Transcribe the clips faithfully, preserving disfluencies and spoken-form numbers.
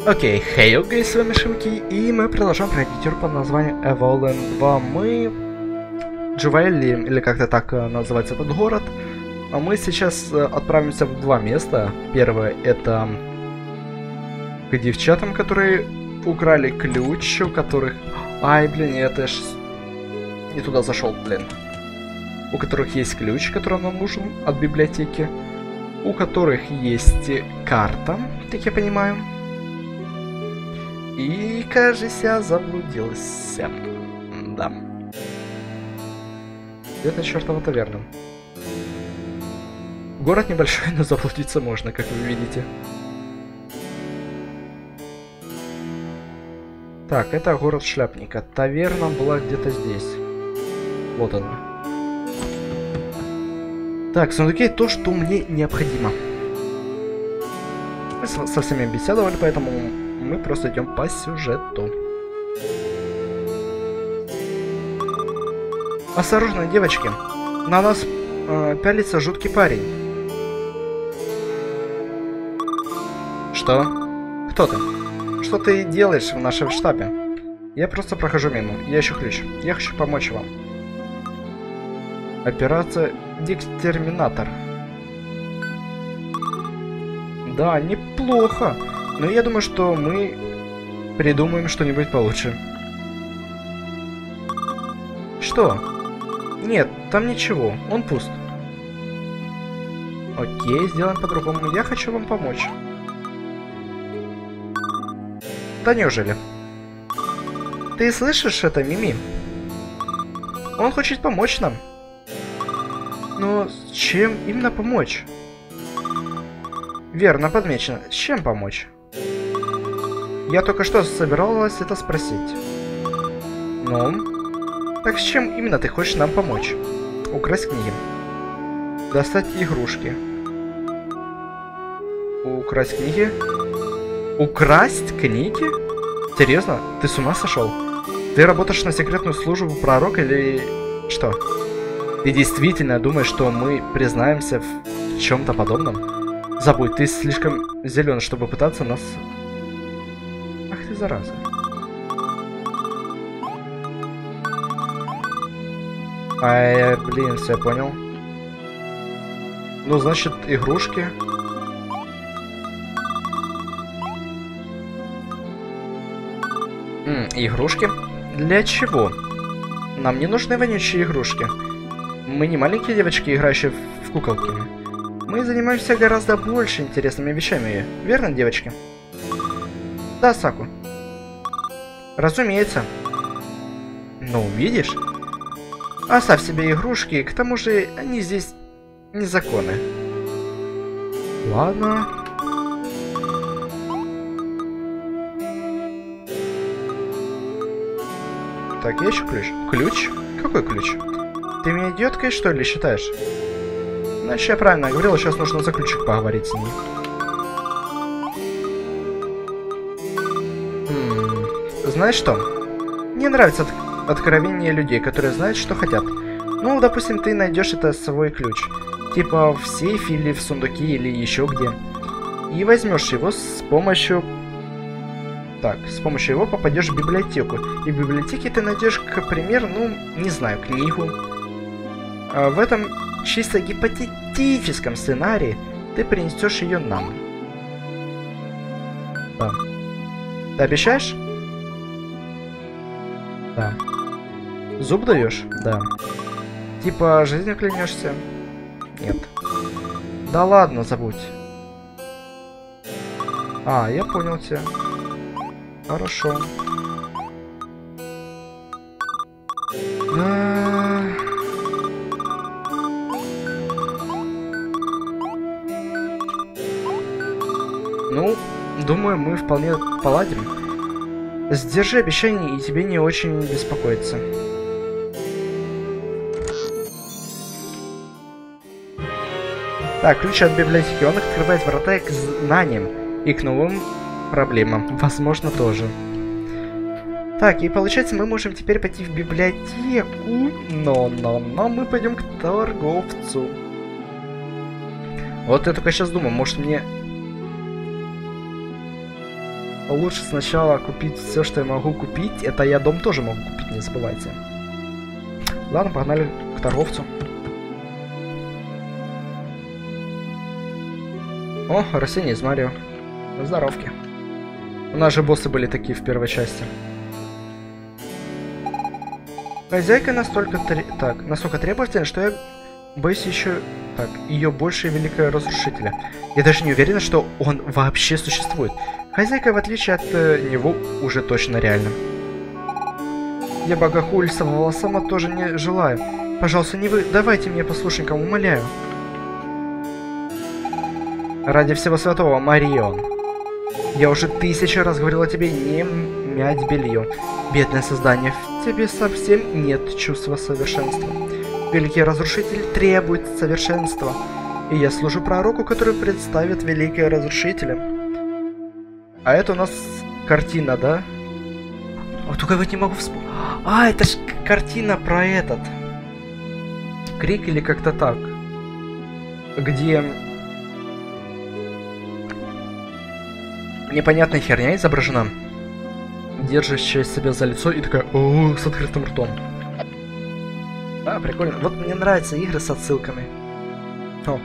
Окей, хей, окей, с вами Шимки, и мы продолжаем проходить тур под названием Эволен два. Мы... Джувелли, или как-то так называется этот город. А мы сейчас отправимся в два места. Первое, это... к девчатам, которые украли ключ, у которых... Ай, блин, это ж... Не туда зашел, блин. У которых есть ключ, который нам нужен от библиотеки. У которых есть карта, как я понимаю. И, кажется, заблудился. Да. Где-то чертова таверна. Город небольшой, но заблудиться можно, как вы видите. Так, это город шляпника. Таверна была где-то здесь. Вот она. Так, сундуки то, что мне необходимо. Мы со всеми беседовали, поэтому мы просто идем по сюжету. Осторожно, девочки. На нас э, пялится жуткий парень. Что? Кто ты? Что ты делаешь в нашем штабе? Я просто прохожу мимо. Я ищу ключ. Я хочу помочь вам. Операция Декстерминатор. Да, неплохо. Но я думаю, что мы придумаем что-нибудь получше. Что? Нет, там ничего. Он пуст. Окей, сделаем по-другому. Я хочу вам помочь. Да неужели? Ты слышишь это, Мими? Он хочет помочь нам. Но с чем именно помочь? Верно подмечено. С чем помочь? Я только что собиралась это спросить. Ну? Так с чем именно ты хочешь нам помочь? Украсть книги. Достать игрушки. Украсть книги? Украсть книги? Серьезно? Ты с ума сошел? Ты работаешь на секретную службу пророка или... что? Ты действительно думаешь, что мы признаемся в чем-то подобном? Забудь, ты слишком зелен, чтобы пытаться нас... Ах ты зараза. Ай, блин, все, понял. Ну, значит, игрушки. М, игрушки? Для чего? Нам не нужны вонючие игрушки. Мы не маленькие девочки, играющие в куколки. Мы занимаемся гораздо больше интересными вещами, верно, девочки? Да, Саку. Разумеется. Ну, видишь? Оставь себе игрушки, к тому же они здесь незаконны. Ладно. Так, я ищу ключ. Ключ? Какой ключ? Ты меня идиоткой, что ли, считаешь? Значит, я правильно говорил, сейчас нужно за ключик поговорить с ней. М-м, знаешь что? Мне нравится от откровение людей, которые знают, что хотят. Ну, допустим, ты найдешь это свой ключ. Типа в сейфе или в сундуке или еще где. И возьмешь его с помощью... Так, с помощью его попадешь в библиотеку. И в библиотеке ты найдешь, к примеру, ну, не знаю, книгу. А в этом чисто гипотетическом сценарии ты принесешь ее нам. Да. Ты обещаешь? Да. Зуб даешь? Да. Типа жизнью клянешься? Нет. Да ладно, забудь. А, я понял тебя. Хорошо. Да. Ну, думаю, мы вполне поладим. Сдержи обещание, и тебе не очень беспокоиться. Так, ключ от библиотеки. Он открывает врата к знаниям и к новым проблемам. Возможно, тоже. Так, и получается, мы можем теперь пойти в библиотеку. Но, но, но мы пойдем к торговцу. Вот я только сейчас думаю, может мне... лучше сначала купить все, что я могу купить. Это я дом тоже могу купить, не забывайте. Ладно, погнали к торговцу. О, растения из Марио. Здоровки. У нас же боссы были такие в первой части. Хозяйка настолько тр... так, настолько требовательна, что я боюсь еще... Так, ее больше великого разрушителя. Я даже не уверен, что он вообще существует. Хозяйка, в отличие от э, него, уже точно реальна. Я богохульства сама тоже не желаю. Пожалуйста, не вы... Давайте мне послушникам, умоляю. Ради всего святого, Марион. Я уже тысячу раз говорила тебе не мять белье. Бедное создание, в тебе совсем нет чувства совершенства. Великий разрушитель требует совершенства. И я служу пророку, который представит великого разрушителя. А это у нас картина, да? О, только я вот не могу вспомнить. А, это ж картина про этот. Крик или как-то так. Где... непонятная херня изображена, держащая себя за лицо и такая о, с открытым ртом. А, прикольно. Вот мне нравятся игры с отсылками. О.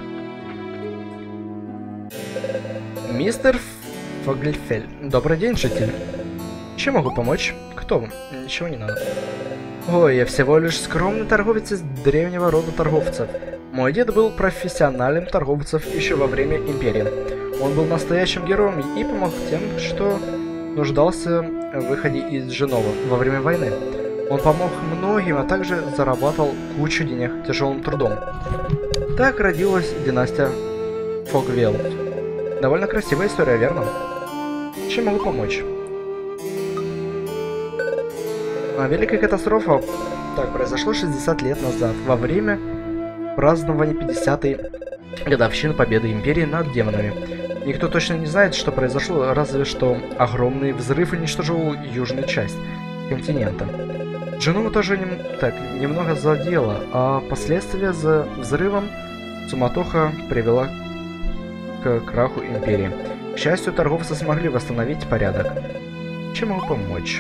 Мистер Фогльфель. Добрый день, житель. Чем могу помочь? Кто вы? Ничего не надо. Ой, я всего лишь скромный торговец из древнего рода торговцев. Мой дед был профессиональным торговцем еще во время Империи. Он был настоящим героем и помог тем, что нуждался в выходе из Женова во время войны. Он помог многим, а также зарабатывал кучу денег тяжелым трудом. Так родилась династия Фогвелл. Довольно красивая история, верно? Чем могу помочь? А, великая катастрофа так произошло шестьдесят лет назад, во время празднования пятидесятой годовщины победы Империи над демонами. Никто точно не знает, что произошло, разве что огромный взрыв уничтожил южную часть континента. Жену тоже нем... так, немного задело, а последствия за взрывом суматоха привела к краху Империи. К счастью, торговцы смогли восстановить порядок. Чем могу помочь?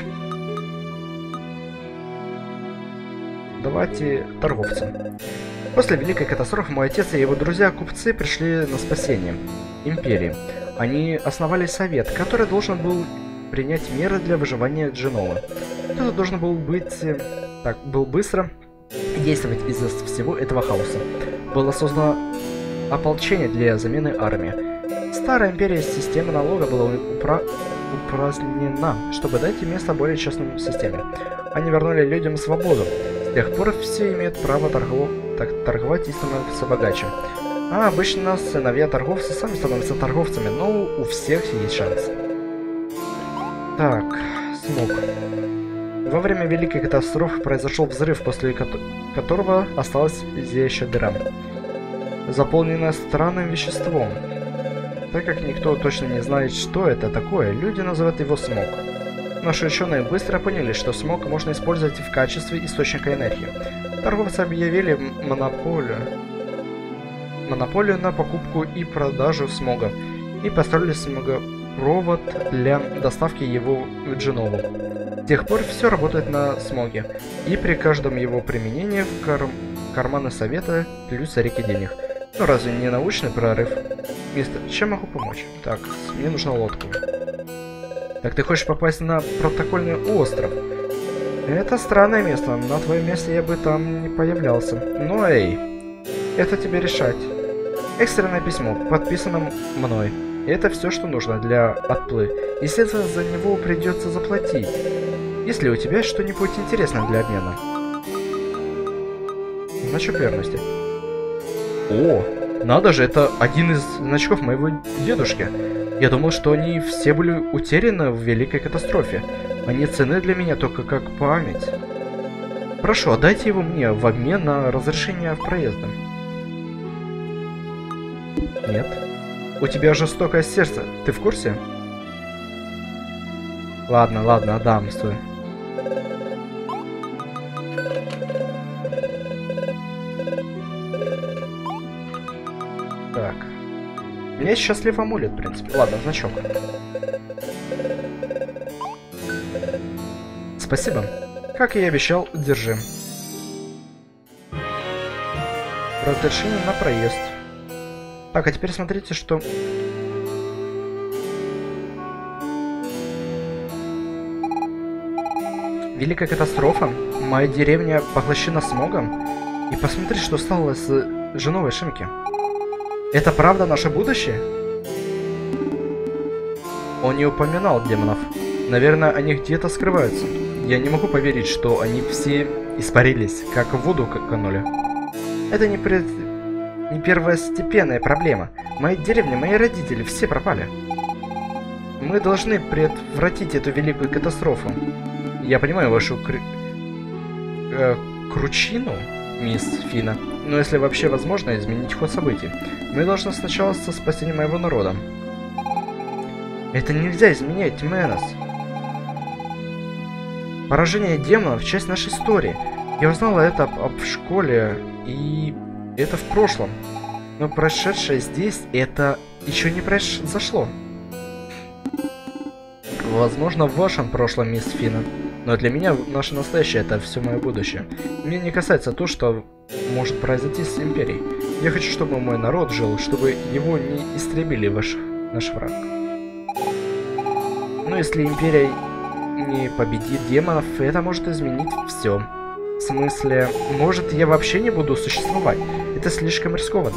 Давайте торговцам. После Великой катастрофы мой отец и его друзья-купцы пришли на спасение Империи. Они основали совет, который должен был принять меры для выживания Дженова. Это должен был быть... так, был быстро действовать из-за всего этого хаоса. Было создано ополчение для замены армии. Старая Империя система налога была упра... упразднена, чтобы дать место более честной системе. Они вернули людям свободу. С тех пор все имеют право торгов... так, торговать и становиться богаче. А обычно сыновья торговцы сами становятся торговцами, но у всех есть шанс. Так, смог. Во время Великой катастрофы произошел взрыв, после ко которого осталась зияющая дыра, заполненная странным веществом. Так как никто точно не знает, что это такое, люди называют его смог. Наши ученые быстро поняли, что смог можно использовать в качестве источника энергии. Торговцы объявили монополию, монополию на покупку и продажу смога и построили смогопровод для доставки его в Дженову. С тех пор все работает на смоге, и при каждом его применении в кар... карманы совета плюются реки денег. Ну разве не научный прорыв? Мистер, чем могу помочь? Так, мне нужна лодка. Так, ты хочешь попасть на протокольный остров? Это странное место, на твоем месте я бы там не появлялся. Ну эй, это тебе решать. Экстренное письмо, подписано мной. Это все, что нужно для отплы. Естественно, за него придется заплатить. Есть ли у тебя что-нибудь интересное для обмена? Значок верности. О, надо же, это один из значков моего дедушки. Я думал, что они все были утеряны в Великой катастрофе. Они ценны для меня только как память. Прошу, отдайте его мне в обмен на разрешение проезда. Нет. У тебя жестокое сердце, ты в курсе? Ладно, ладно, отдам, стой. Так. У меня есть счастливый амулет, в принципе. Ладно, значок. Спасибо. Как я и обещал, держи. Разрешение на проезд. Так, а теперь смотрите, что... Великая катастрофа. Моя деревня поглощена смогом. И посмотри, что стало с женой Шимки. Это правда наше будущее? Он не упоминал демонов. Наверное, они где-то скрываются. Я не могу поверить, что они все испарились, как в воду канули. Это не, пред... не первостепенная проблема. Моя деревня, мои родители, все пропали. Мы должны предотвратить эту великую катастрофу. Я понимаю вашу кр... э, кручину, мисс Фина, но если вообще возможно изменить ход событий, мы должны сначала со спасением моего народа. Это нельзя изменять, Мэнос. Поражение демонов — часть нашей истории. Я узнала это об в школе, и это в прошлом. Но прошедшее здесь, это еще не произошло. Возможно, в вашем прошлом, мисс Фина. Но для меня наше настоящее — это все мое будущее. Мне не касается то, что может произойти с Империей. Я хочу, чтобы мой народ жил, чтобы его не истребили ваш, наш враг. Но если Империя не победит демонов, это может изменить все. В смысле, может, я вообще не буду существовать. Это слишком рискованно.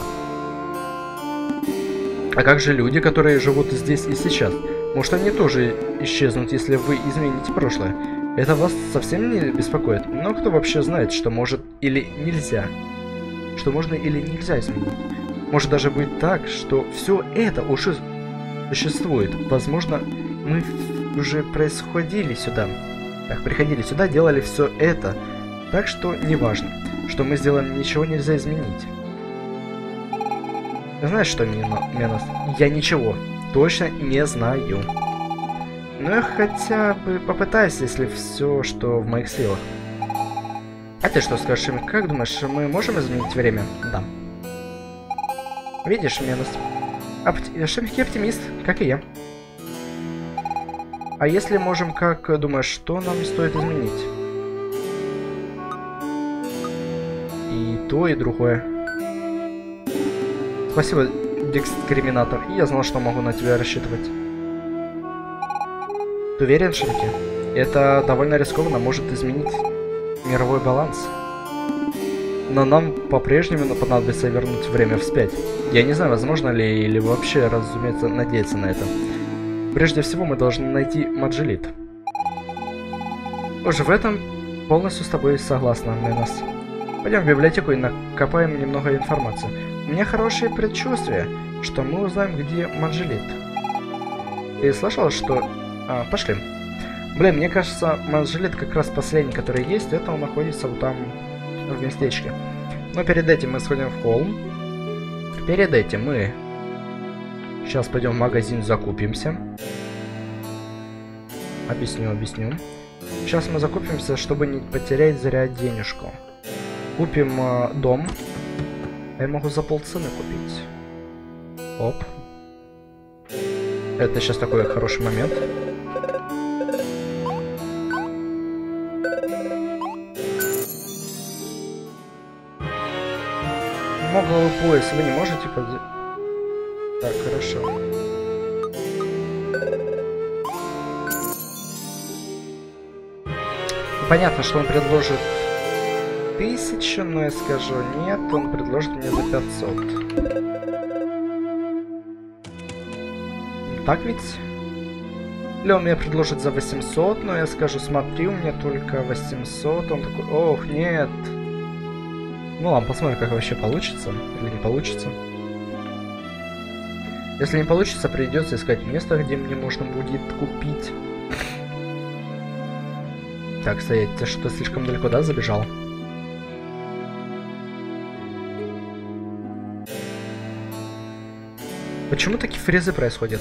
А как же люди, которые живут здесь и сейчас? Может, они тоже исчезнут, если вы измените прошлое? Это вас совсем не беспокоит? Но кто вообще знает, что может или нельзя? Что можно или нельзя изменить? Может даже быть так, что все это уже существует. Возможно, мы уже происходили сюда. Так, приходили сюда, делали все это. Так что неважно, что мы сделаем, ничего нельзя изменить. Знаешь что, Менос? Я ничего точно не знаю. Но я хотя бы попытаюсь, если все, что в моих силах. А ты что скажешь, как думаешь, мы можем изменить время? Да. Видишь, Менос? Опти... Шимки оптимист, как и я. А если можем, как думаешь, что нам стоит изменить? И то, и другое. Спасибо, дискриминатор. Я знал, что могу на тебя рассчитывать. Ты уверен, Шимки? Это довольно рискованно, может изменить мировой баланс. Но нам по-прежнему понадобится вернуть время вспять. Я не знаю, возможно ли, или вообще, разумеется, надеяться на это. Прежде всего, мы должны найти Маджелит. Уже в этом полностью с тобой согласна, Менос. Пойдем в библиотеку и накопаем немного информации. У меня хорошее предчувствие, что мы узнаем, где Маджелит. Ты слышал, что... А, пошли. Блин, мне кажется, Маджелит как раз последний, который есть, это он находится вот там, в местечке. Но перед этим мы сходим в холм. Перед этим мы... Сейчас пойдем в магазин, закупимся. Объясню, объясню. Сейчас мы закупимся, чтобы не потерять зря денежку. Купим э, дом. Я могу за полцены купить. Оп. Это сейчас такой хороший момент. Моглый пояс вы не можете под... Так, хорошо. Понятно, что он предложит тысячу, но я скажу нет, он предложит мне за пятьсот. Так ведь? Или он мне предложит за восемьсот, но я скажу, смотри, у меня только восемьсот. Он такой, ох, нет. Ну ладно, посмотрим, как вообще получится. Или не получится. Если не получится, придется искать место, где мне можно будет купить. Так, стоять, ты что-то слишком далеко, да, забежал? Почему такие фрезы происходят?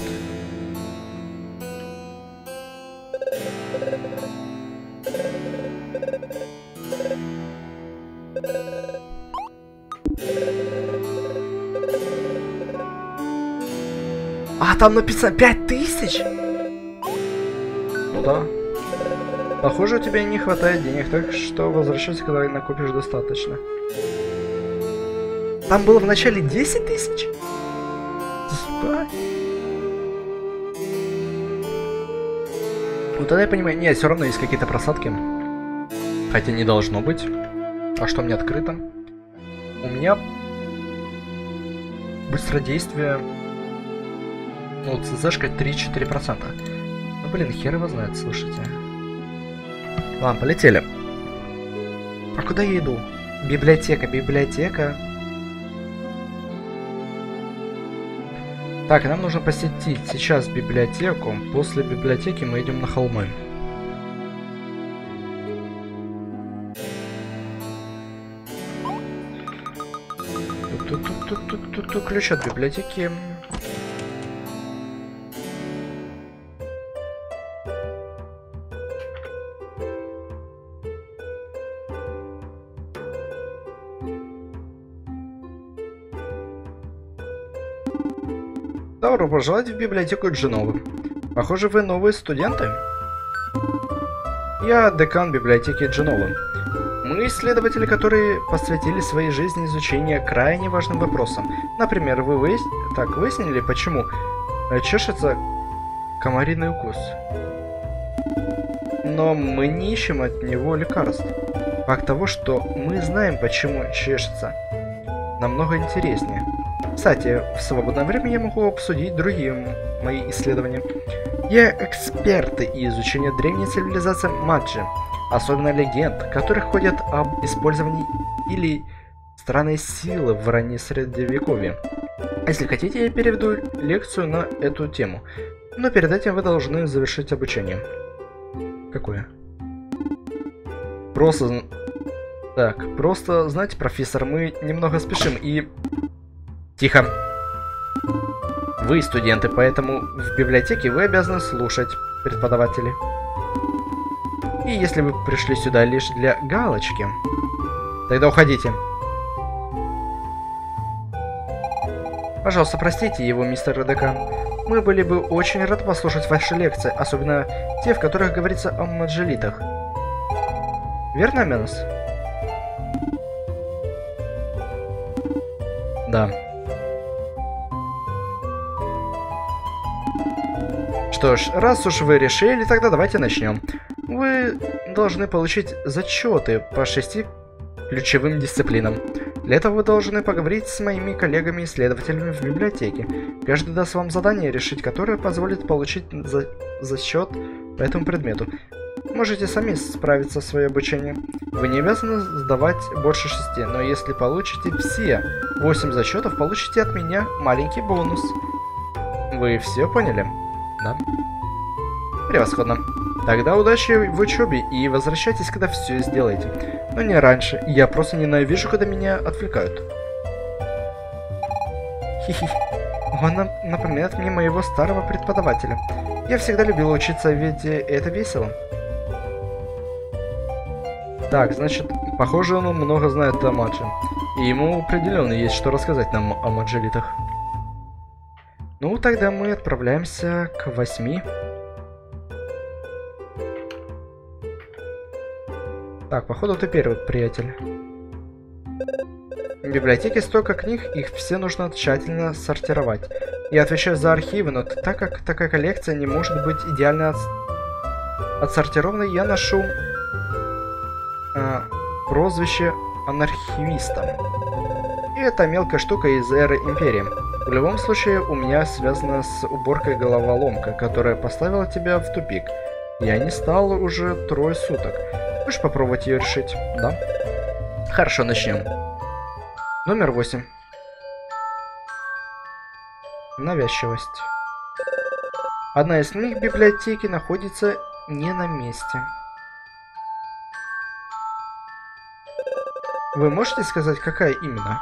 А, там написано пять тысяч? Ну да. Похоже, у тебя не хватает денег, так что возвращайся, когда накопишь достаточно. Там было в начале десять тысяч? Ебать. Вот тогда я понимаю, нет, все равно есть какие-то просадки. Хотя не должно быть. А что мне открыто? У меня быстродействие, ну, ЦЗшка три-четыре процента. Ну, блин, хер его знает, слушайте. Ладно, полетели. А куда я иду? Библиотека, библиотека. Так, нам нужно посетить сейчас библиотеку. После библиотеки мы идем на холмы. Тут ключ от библиотеки. Добро пожаловать в библиотеку Дженовы. Похоже, вы новые студенты? Я декан библиотеки Дженовы. Мы исследователи, которые посвятили своей жизни изучению крайне важным вопросам. Например, вы выяс... так, выяснили, почему чешется комариный укус. Но мы не ищем от него лекарств. Факт того, что мы знаем, почему чешется, намного интереснее. Кстати, в свободное время я могу обсудить другие мои исследования. Я эксперт из изучения древней цивилизации Маджи, особенно легенд, которые ходят об использовании или странной силы в ранней средневековье. Если хотите, я переведу лекцию на эту тему, но перед этим вы должны завершить обучение. Какое? Просто... Так, просто, знаете, профессор, мы немного спешим и... Тихо. Вы студенты, поэтому в библиотеке вы обязаны слушать преподавателей. И если вы пришли сюда лишь для галочки, тогда уходите. Пожалуйста, простите его, мистер декан. Мы были бы очень рады послушать ваши лекции, особенно те, в которых говорится о маджелитах. Верно, Менос? Да. Что ж, раз уж вы решили, тогда давайте начнем. Вы должны получить зачеты по шести ключевым дисциплинам. Для этого вы должны поговорить с моими коллегами-исследователями в библиотеке. Каждый даст вам задание, решить которое позволит получить за... зачет по этому предмету. Можете сами справиться в своем обучении. Вы не обязаны сдавать больше шести, но если получите все восемь зачетов, получите от меня маленький бонус. Вы все поняли? Да. Превосходно. Тогда удачи в учебе и возвращайтесь, когда все сделаете. Но не раньше. Я просто ненавижу, когда меня отвлекают. Хи-хи. Он напоминает мне моего старого преподавателя. Я всегда любила учиться, ведь это весело. Так, значит, похоже, он много знает о Мадже. И ему определенно есть что рассказать нам о маджелитах. Ну, тогда мы отправляемся к восьми. Так, походу ты первый, приятель. В библиотеке столько книг, их все нужно тщательно сортировать. Я отвечаю за архивы, но так как такая коллекция не может быть идеально от... отсортированной, я ношу э, прозвище анархивиста. И это мелкая штука из эры Империи. В любом случае, у меня связано с уборкой головоломка, которая поставила тебя в тупик. Я не стал уже трое суток. Хочешь попробовать ее решить? Да? Хорошо, начнем. Номер восемь. Навязчивость. Одна из книг библиотеки находится не на месте. Вы можете сказать, какая именно?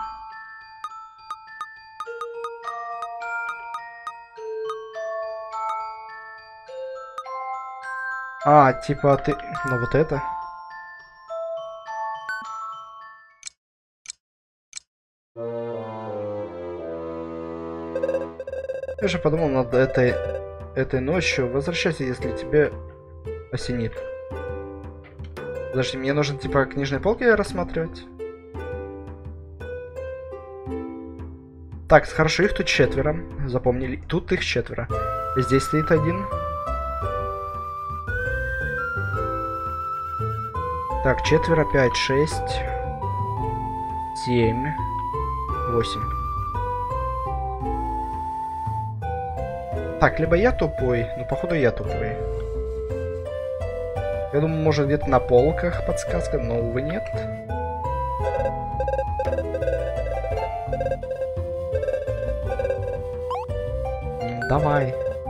А, типа ты... Ну вот это. Я же подумал над этой... этой ночью. Возвращайся, если тебе осенит. Подожди, мне нужно типа книжные полки рассматривать. Так, хорошо, их тут четверо. Запомнили. Тут их четверо. Здесь стоит один. Так, четверо, пять, шесть, семь, восемь. Так, либо я тупой, но походу я тупой. Я думаю, может где-то на полках подсказка, но увы нет. Давай.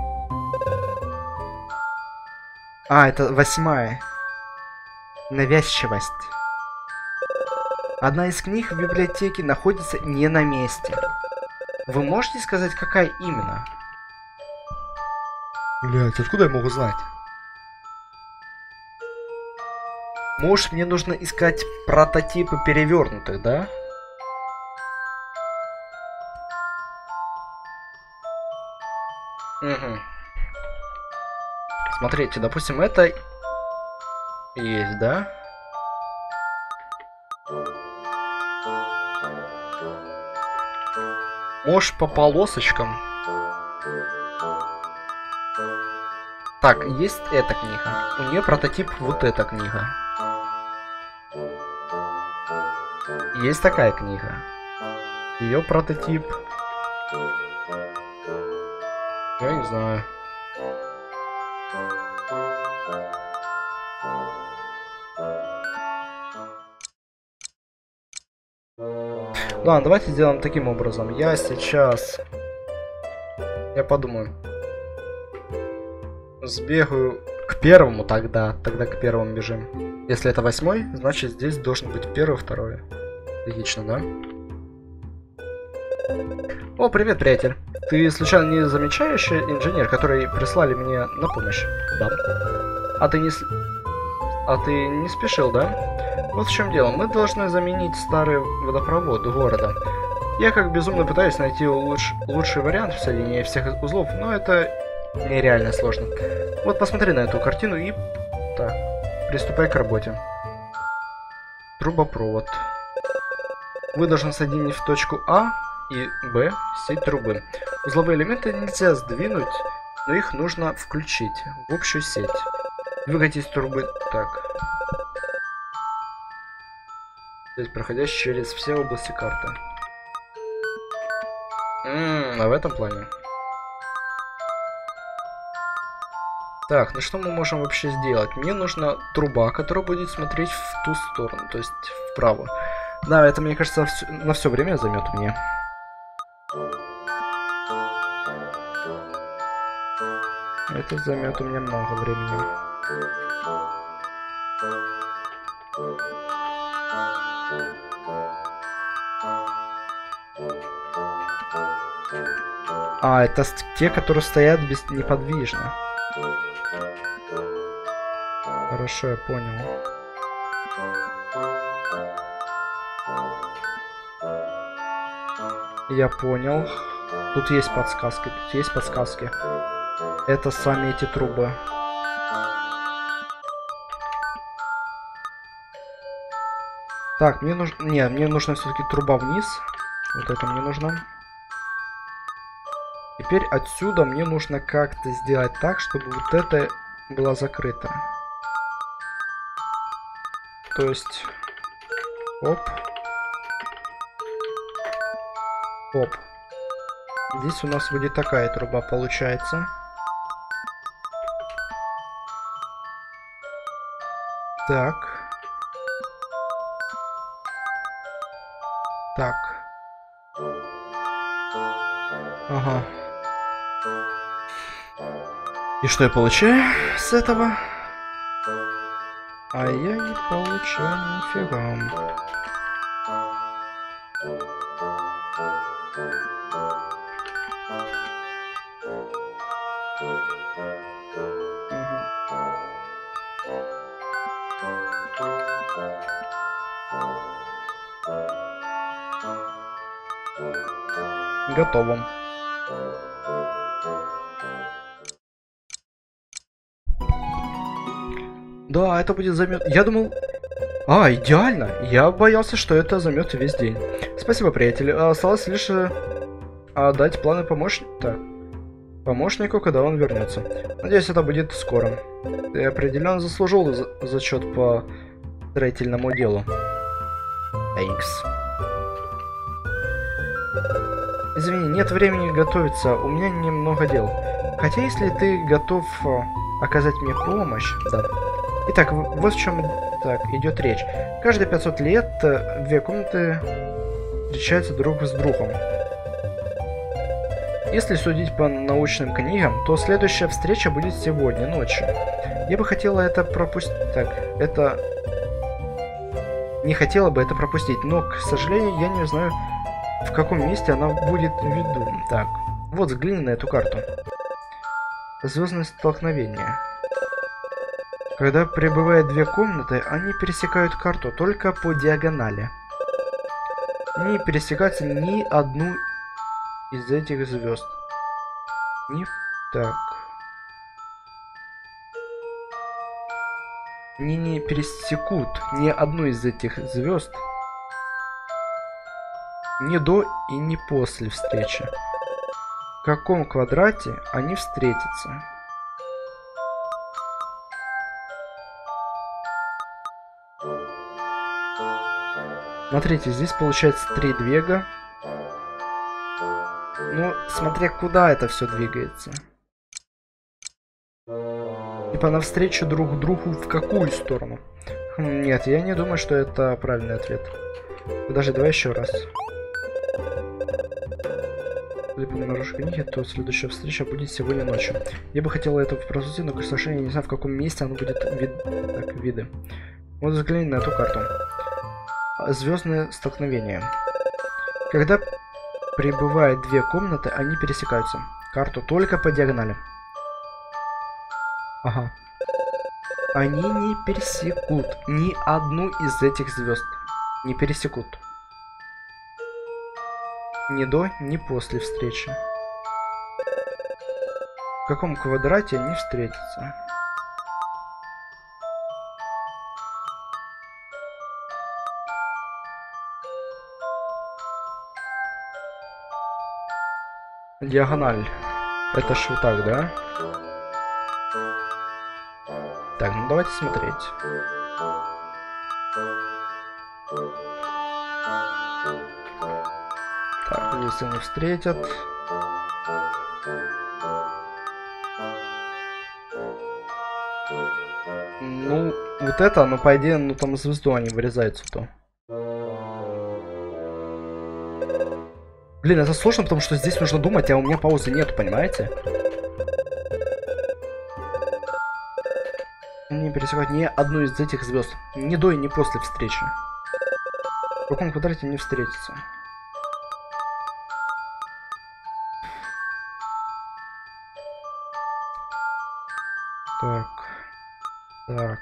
А, это восьмая. Навязчивость. Одна из книг в библиотеке находится не на месте. Вы можете сказать, какая именно? Блять, откуда я могу знать? Может, мне нужно искать прототипы перевернутых, да? Угу. Смотрите, допустим, это есть, да? Может, по полосочкам? Так, есть эта книга. У нее прототип вот эта книга. Есть такая книга. Ее прототип. Я не знаю. Ладно, давайте сделаем таким образом. Я сейчас... Я подумаю. Сбегаю к первому тогда. Тогда к первому бежим. Если это восьмой, значит здесь должен быть первый, второй. Логично, да? О, привет, приятель. Ты случайно не замечающий инженер, который прислали мне на помощь? Да. А ты не... С... А ты не спешил, да? Вот в чем дело. Мы должны заменить старый водопровод города. Я как безумно пытаюсь найти луч... лучший вариант в соединении всех узлов, но это нереально сложно. Вот посмотри на эту картину и... Так, приступай к работе. Трубопровод. Вы должны соединить в точку А и Б сеть трубы. Узловые элементы нельзя сдвинуть, но их нужно включить в общую сеть. Двигайтесь трубы так. Сеть, проходящая через все области карты. Ммм, а в этом плане. Так, ну что мы можем вообще сделать? Мне нужна труба, которая будет смотреть в ту сторону, то есть вправо. Да, это, мне кажется, на все время займет мне. Это займет у меня много времени. А, это те, которые стоят без... неподвижно. Хорошо, я понял. Я понял. Тут есть подсказки, тут есть подсказки. Это сами эти трубы. Так, мне нужно... Не, мне нужна все-таки труба вниз. Вот это мне нужно. Теперь отсюда мне нужно как-то сделать так, чтобы вот это было закрыто. То есть... Оп. Оп. Здесь у нас будет такая труба получается. Так. Так. Ага. И что я получаю с этого? А я не получаю нифига. Готово. Да, это будет займет. Я думал, А, идеально! Я боялся, что это займет весь день. Спасибо, приятель. Осталось лишь дать планы помощника. помощнику, когда он вернется. Надеюсь, это будет скоро. Ты определенно заслужил за зачет по строительному делу. Thanks. Извини, нет времени готовиться, у меня немного дел. Хотя, если ты готов оказать мне помощь, да. Итак, вот в чем так идет речь. Каждые пятьсот лет две комнаты встречаются друг с другом. Если судить по научным книгам, то следующая встреча будет сегодня ночью. Я бы хотела это пропустить. Так, это... Не хотела бы это пропустить, но, к сожалению, я не знаю, в каком месте она будет в виду. Так, вот взгляни на эту карту. Звездное столкновение. Когда прибывают две комнаты, они пересекают карту только по диагонали. Не пересекаются ни одну из этих звезд. Не так. Они не пересекут ни одну из этих звезд. Ни до и ни после встречи. В каком квадрате они встретятся? Смотрите, здесь получается три двига. Ну, смотря куда это все двигается. Типа навстречу друг другу в какую сторону? Хм, нет, я не думаю, что это правильный ответ. Подожди, давай еще раз. Если по наружу книги, то следующая встреча будет сегодня ночью. Я бы хотела это просмотреть, но, к сожалению, не знаю, в каком месте оно будет вид... так, виды. Вот взгляни на эту карту. Звездное столкновение. Когда прибывают две комнаты, они пересекаются. Карту только по диагонали. Ага. Они не пересекут ни одну из этих звезд. Не пересекут. Ни до, ни после встречи. В каком квадрате они встретятся? Диагональ. Это ж вот так, да? Так, ну давайте смотреть. Так, если они встретят. Ну, вот это, ну по идее, ну там звезду они вырезаются-то. Блин, это сложно, потому что здесь нужно думать, а у меня паузы нет, понимаете? Не пересекать ни одну из этих звезд. Ни до и ни после встречи. В каком квадрате не встретятся? Так. Так.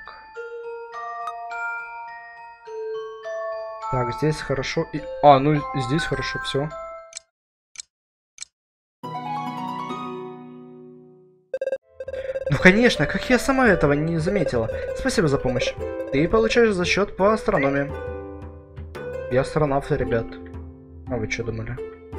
Так, здесь хорошо. И... А, ну здесь хорошо, все. Ну конечно, как я сама этого не заметила. Спасибо за помощь. Ты получаешь зачет по астрономии. Я астронавт, ребят. А вы что думали?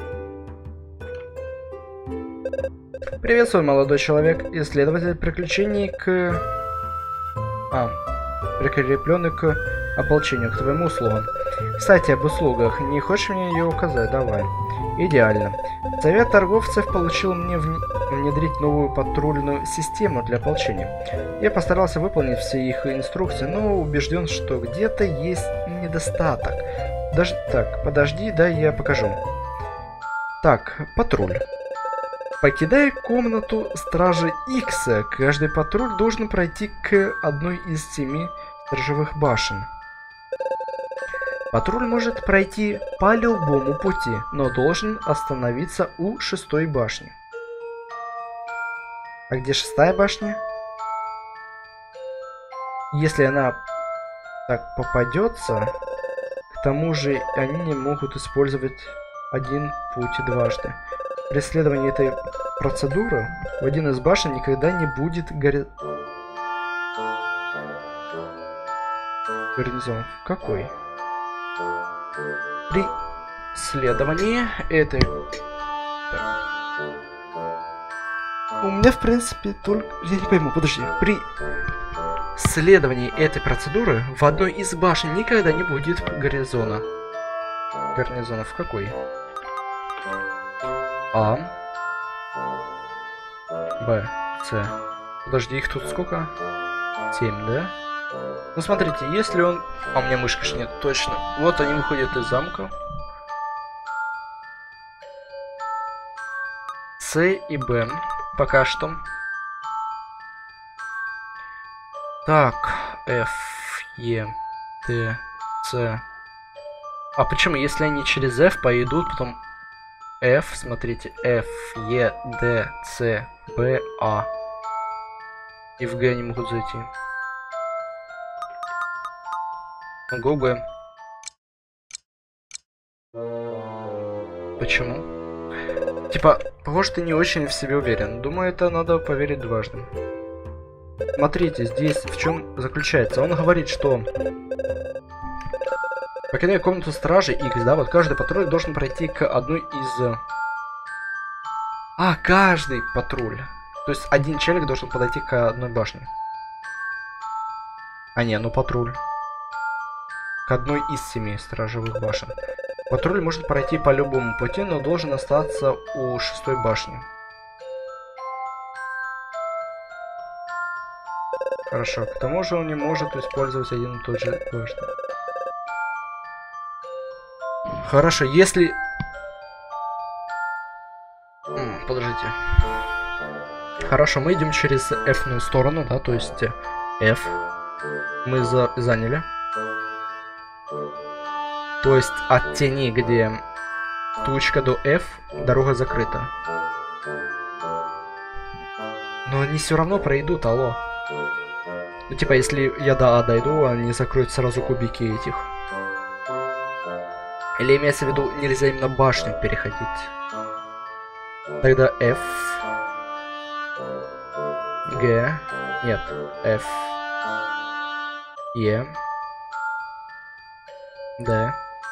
Приветствую, молодой человек. Исследователь приключений к... А, прикрепленный к ополчению, к твоему услугам. Кстати, об услугах. Не хочешь мне ее указать? Давай. Идеально. Совет торговцев получил мне внедрить новую патрульную систему для ополчения. Я постарался выполнить все их инструкции, но убежден, что где-то есть недостаток. Даже так, подожди, да я покажу. Так, патруль. Покидая комнату стражи Икс, каждый патруль должен пройти к одной из семи сторожевых башен. Патруль может пройти по любому пути, но должен остановиться у шестой башни. А где шестая башня? Если она так попадется, к тому же они не могут использовать один путь дважды. При исследовании этой процедуры в один из башен никогда не будет гореть. Гарнизон. Какой? При следовании этой... Так. У меня, в принципе, только... Я не пойму, подожди. При следовании этой процедуры в одной из башен никогда не будет гарнизона. Гарнизона в какой? А. Б. С. Подожди, их тут сколько? семь, да? Ну смотрите, если он... А у меня мышка ж нет, точно. Вот они выходят из замка. С и Б. Пока что. Так. F, E, T, C. А почему, если они через F пойдут, потом F, смотрите, F, E, D, C, B, A. И в Г они могут зайти. Го Б. Почему? Типа, похоже, ты не очень в себе уверен. Думаю, это надо поверить дважды. Смотрите, здесь в чем заключается. Он говорит, что покидая комнату стражи X, да, вот каждый патруль должен пройти к одной из... А, каждый патруль. То есть один человек должен подойти к одной башне. А не, ну патруль. К одной из семи сторожевых башен. Патруль может пройти по любому пути, но должен остаться у шестой башни. Хорошо, к тому же он не может использовать один и тот же башню. Хорошо, если... М, подождите. Хорошо, мы идем через F-ную сторону, да, то есть F. Мы за заняли. То есть от тени, где тучка, до F, дорога закрыта. Но они все равно пройдут, алло. Ну типа, если я до А дойду, они закроют сразу кубики этих. Или имеется в виду, нельзя именно башню переходить. Тогда F. Г. Нет. F. Е. Д.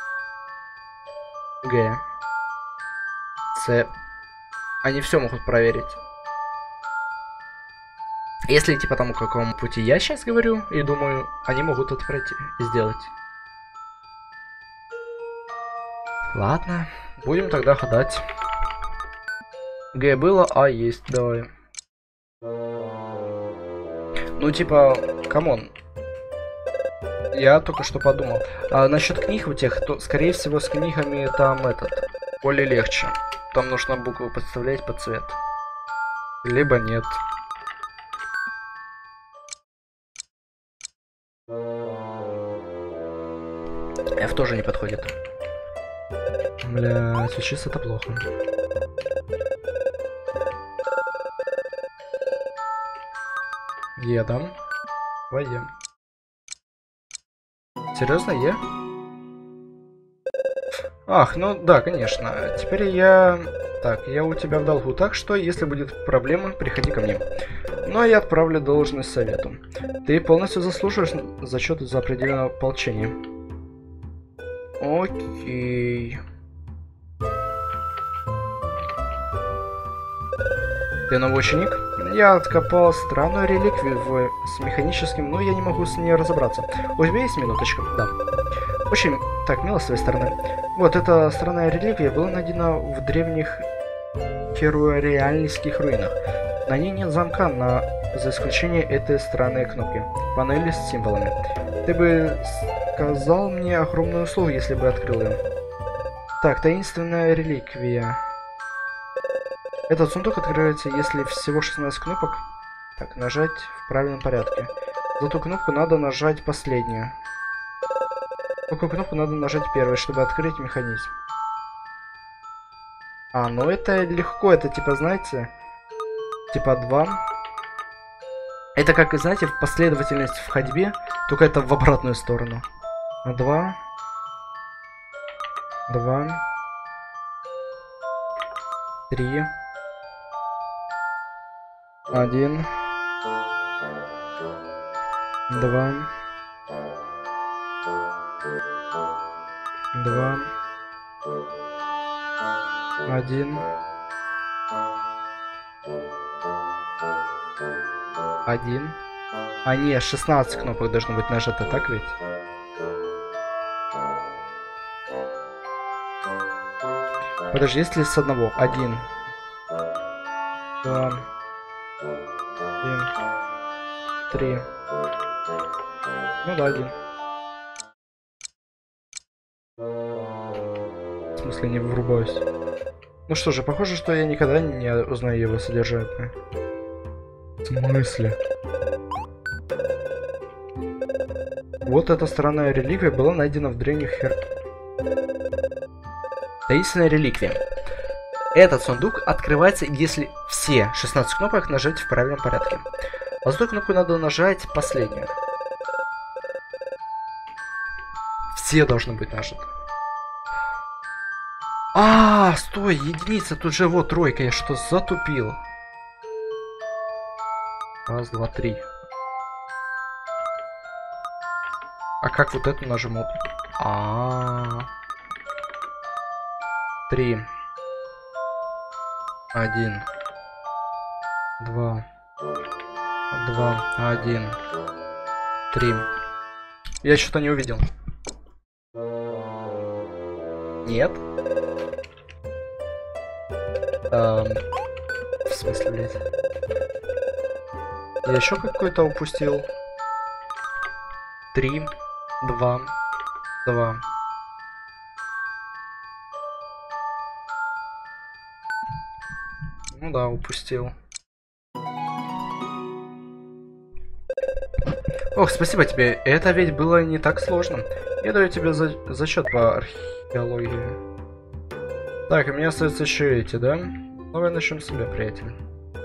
Г. С. Они все могут проверить. Если идти по тому, какому пути я сейчас говорю, и думаю, они могут это пройти и сделать. Ладно, будем тогда гадать. Г было, А есть, давай. Ну типа, камон. Я только что подумал. А насчет книг у тех, то, скорее всего, с книгами там этот, более легче. Там нужно букву подставлять под цвет. Либо нет. F тоже не подходит. Бля, сейчас это плохо. Едем. Поем. Серьезно, е? Ах, ну да, конечно. Теперь я... Так, я у тебя в долгу, так что, если будет проблема, приходи ко мне. Ну, а я отправлю должность совету. Ты полностью заслуживаешь зачет за определенное ополчение. Окей. Ты новый ученик? Я откопал странную реликвию в... с механическим, но я не могу с ней разобраться. У тебя есть минуточка? Да. Очень так мило с твоей стороны. Вот эта странная реликвия была найдена в древних керуариальских руинах. На ней нет замка, на... за исключением этой странной кнопки. Панели с символами. Ты бы сказал мне огромную услугу, если бы открыл ее. Так, таинственная реликвия. Этот сундук открывается, если всего шестнадцать кнопок. Так, нажать в правильном порядке. За ту кнопку надо нажать последнюю. Какую кнопку надо нажать первой, чтобы открыть механизм? А, ну это легко, это типа, знаете, типа два. Это как, знаете, в последовательность в ходьбе, только это в обратную сторону. Два. Два. Три. Один. Два. Два. Один. Один. А не, шестнадцать кнопок должно быть нажато, так ведь? Подожди, если с одного. Один. Два. Один. Три. Ну да, один. В смысле, не врубаюсь. Ну что же, похоже, что я никогда не узнаю его содержание. В смысле? Вот эта странная реликвия была найдена в древних хер... Таинственная реликвия. Этот сундук открывается, если все шестнадцать кнопок нажать в правильном порядке. А за эту кнопку надо нажать последнюю. Все должны быть нажаты. А, стой, единица, тут же вот тройка, я что, затупил? Раз, два, три. А как вот эту нажмут? А, -а, -а. Три. Один. Два. Два. Один. Три. Я что-то не увидел. Нет. Эм, в смысле, блядь? Я еще какой-то упустил. Три. Два. Два. Ну да, упустил. Ох, спасибо тебе. Это ведь было не так сложно. Я даю тебе за зачет по археологии. Так, у меня остаются еще эти, да? Давай начнем с себя, приятель.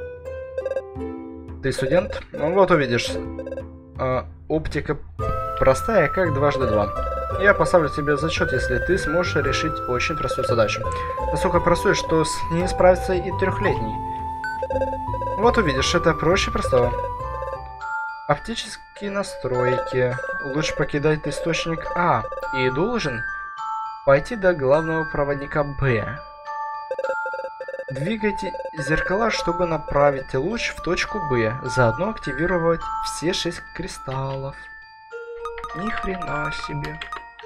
Ты студент? Ну вот увидишь. А, оптика простая, как дважды два. Я поставлю тебе зачет, если ты сможешь решить очень простую задачу. Настолько простую, что с ней справится и трехлетний. Вот увидишь, это проще простого. Оптические настройки. Лучше покидать источник А и должен пойти до главного проводника Б. Двигайте зеркала, чтобы направить луч в точку Б. Заодно активировать все шесть кристаллов. Ни хрена себе.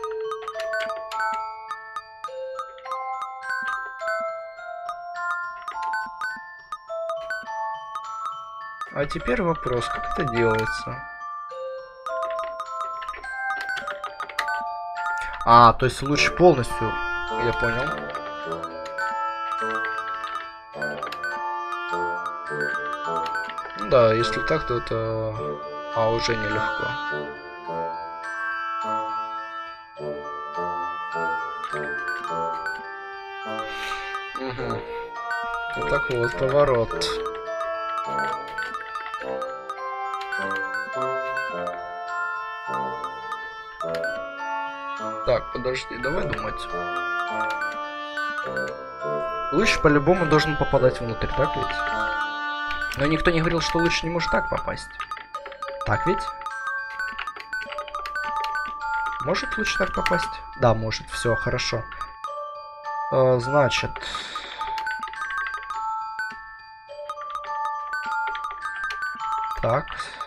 А теперь вопрос, как это делается? А, то есть луч полностью, я понял. Ну да, если так, то это а, уже нелегко. Угу. Вот так вот, поворот. Так, подожди, давай думать. Луч по-любому должен попадать внутрь, так ведь? Но никто не говорил, что луч не может так попасть. Так ведь? Может луч так попасть? Да, может. Все, хорошо. Э, значит... Так...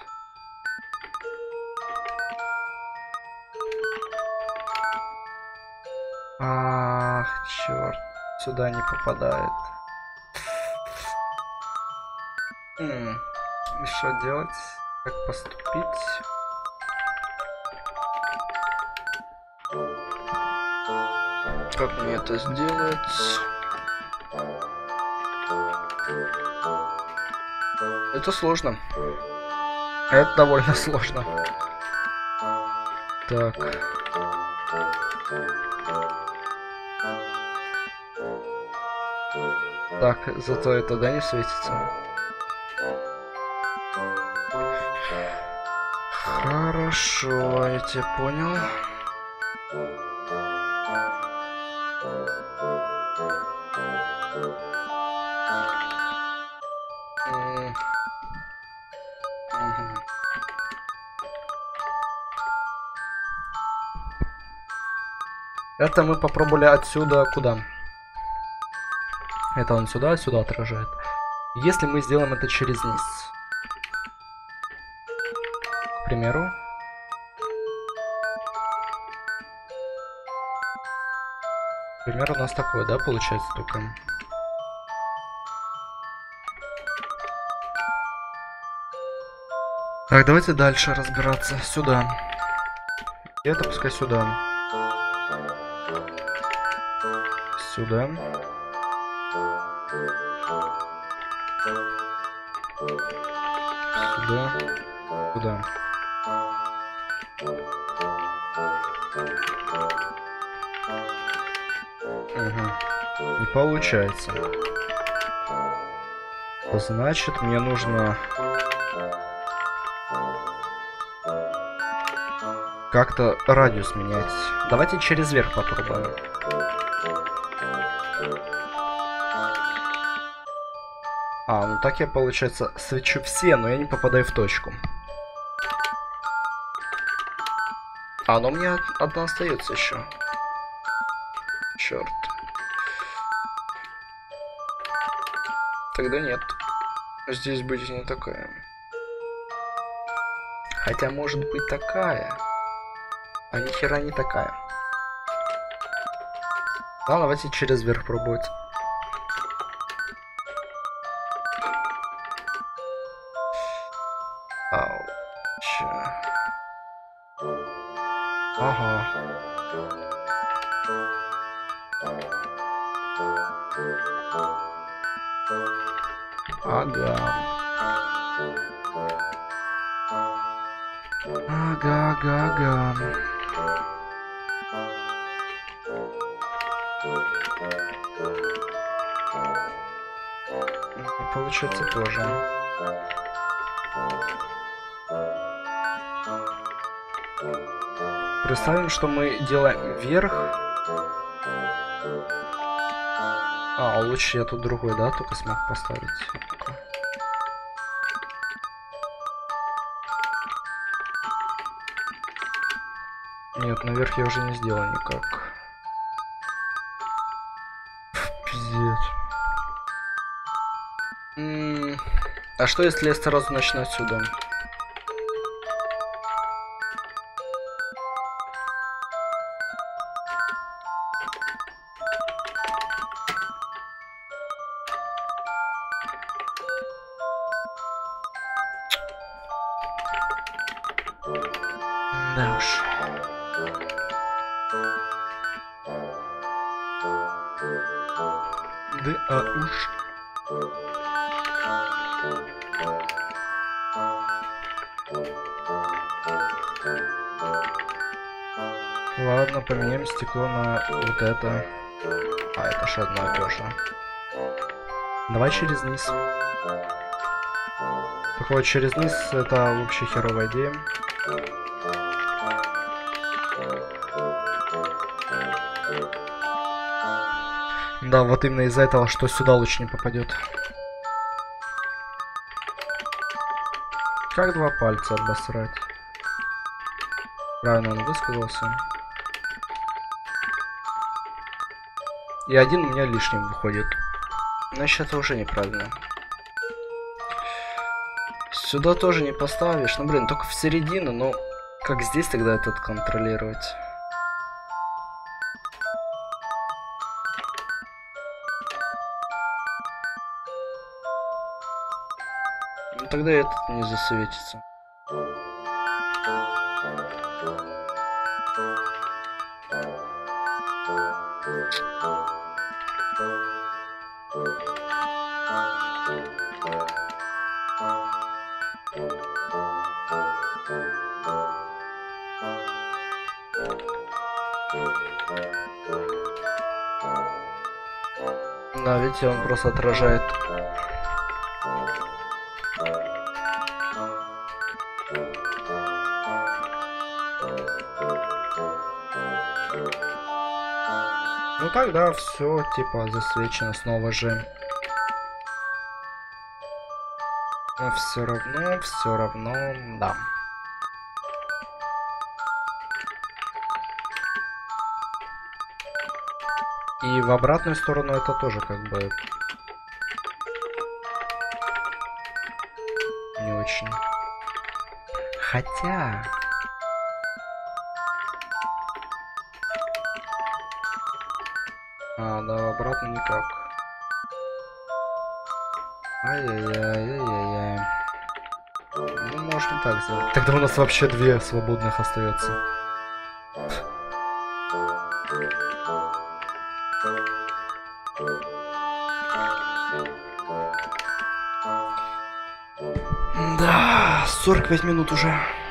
Ах, черт, сюда не попадает. М-м, и что делать? Как поступить? Как мне это сделать? Это сложно. Это довольно сложно. Так. Так, зато это, да, не светится. Хорошо, я тебя понял. М. Мгм. Это мы попробовали отсюда куда? Это он сюда, сюда отражает. Если мы сделаем это через низ. К примеру. Пример у нас такой, да, получается только. Так, давайте дальше разбираться. Сюда. И это пускай сюда. Сюда. Сюда. Сюда. Угу. Не получается. Значит, мне нужно как-то радиус менять. Давайте через верх попробуем. А, ну так я, получается, свечу все, но я не попадаю в точку. А, но мне одна остается еще. Черт. Тогда нет. Здесь будет не такая. Хотя может быть такая. А ни хера не такая. Ладно, давайте через верх пробовать. Ау. Чё? Ага. Ага. Ага, ага, ага. И получается тоже. Представим, что мы делаем вверх. А, лучше я тут другой, да, только смог поставить. Нет, наверх я уже не сделаю никак. Пиздец. М-м, а что если я сразу начну отсюда? Да уж. Да а уж. Ладно, поменяем стекло на вот это. А, это же одно и то же. Давай через низ. Так вот, через низ это вообще херовая идея. Да, вот именно из-за этого, что сюда луч не попадет. Как два пальца обосрать? Правильно он высказался. И один у меня лишним выходит. Значит, это уже неправильно. Сюда тоже не поставишь. Ну, блин, только в середину. Но как здесь тогда этот контролировать? Ну, тогда этот не засветится. Да, видите, он просто отражает. Ну тогда все типа засвечено снова же. Но все равно, все равно, да. И в обратную сторону это тоже как бы не очень. Хотя... А, да, в обратно никак. Ай-яй-яй-яй-яй. Ну, можно так сделать. Тогда у нас вообще две свободных остается. Да, сорок пять минут уже.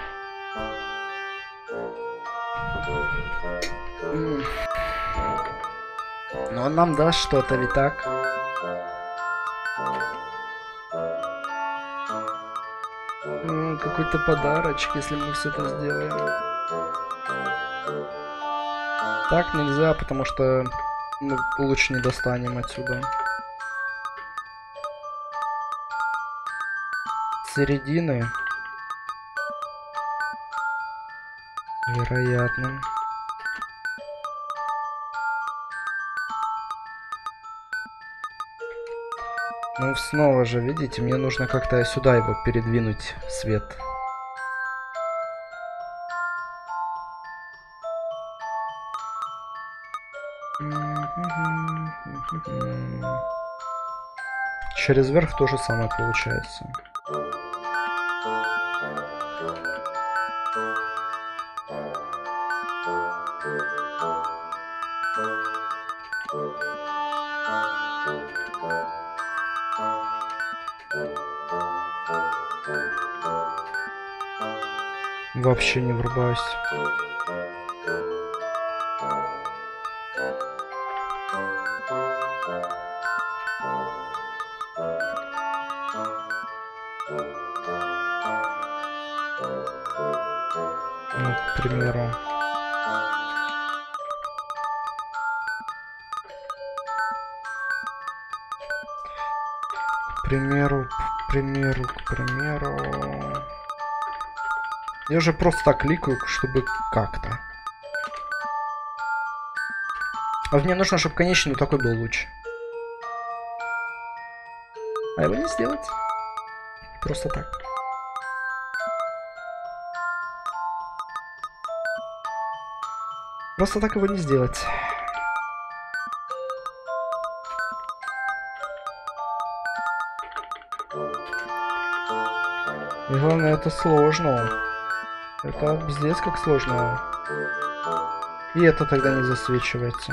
Но он нам даст что-то, ведь так? Какой-то подарочек, если мы все это сделаем. Так нельзя, потому что мы лучше не достанем отсюда. Середины. Вероятно. Ну снова же, видите, мне нужно как-то сюда его передвинуть, свет. Через верх то же самое получается. Вообще не врубаюсь. Ну, к примеру. К примеру, к примеру, к примеру. Я уже просто так кликаю, чтобы как-то. А мне нужно, чтобы конечный вот такой был луч. А его не сделать. Просто так. Просто так его не сделать. И главное, это сложно. Это пиздец как сложно. И это тогда не засвечивается.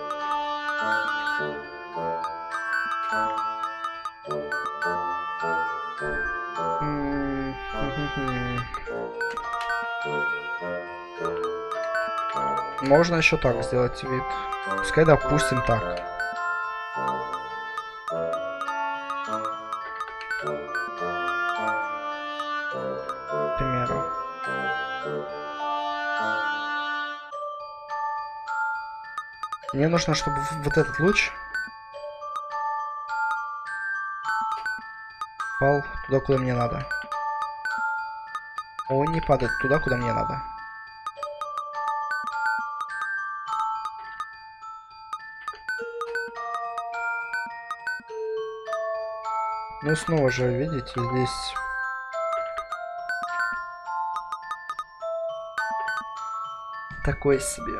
Можно еще так сделать вид. Пускай допустим так. К примеру. Мне нужно, чтобы вот этот луч пал туда, куда мне надо. Он не падает туда, куда мне надо. Ну снова же, видите, здесь такое себе.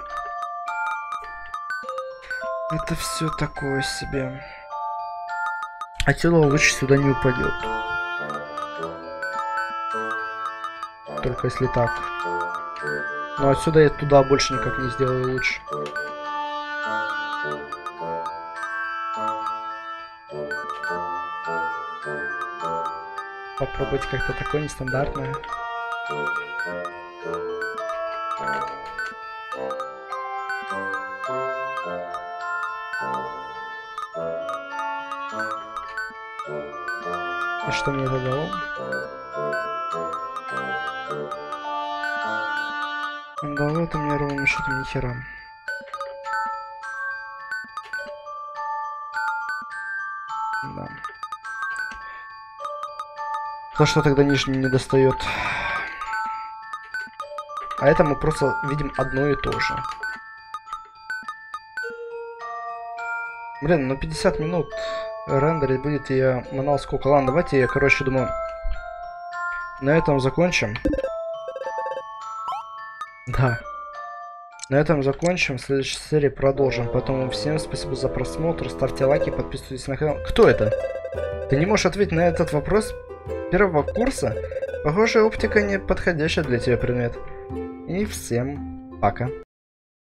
Это все такое себе. Отсюда луч сюда не упадет. Только если так. Но отсюда я туда больше никак не сделаю луч. Попробовать как-то такое нестандартное. И что мне это дало? Дало это мне ровным счетом ни хера. Да. То, что тогда нижний не достает. А это мы просто видим одно и то же. Блин, ну пятьдесят минут рендерить будет, и я манал сколько. Ладно, давайте я, короче, думаю, на этом закончим. Да. На этом закончим. В следующей серии продолжим. Поэтому всем спасибо за просмотр. Ставьте лайки, подписывайтесь на канал. Кто это? Ты не можешь ответить на этот вопрос первого курса? Похоже, оптика не подходящая для тебя предмет. И всем пока.